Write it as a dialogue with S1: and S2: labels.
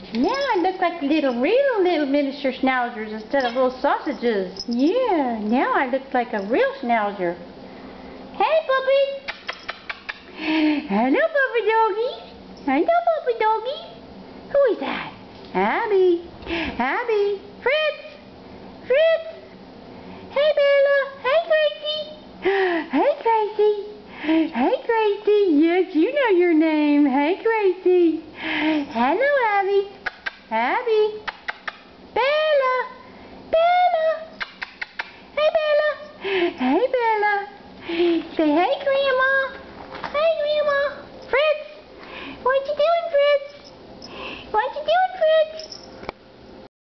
S1: Now I look like real little miniature schnauzers instead of little sausages. Yeah, now I look like a real schnauzer. Hey, puppy. Hello, puppy doggy. Hello, puppy doggy. Who is that? Abby. Abby. Fritz. Fritz. Hey, Bella. Hey, Gracie. Hey, Gracie. Hey, Gracie. Yes, you know your name.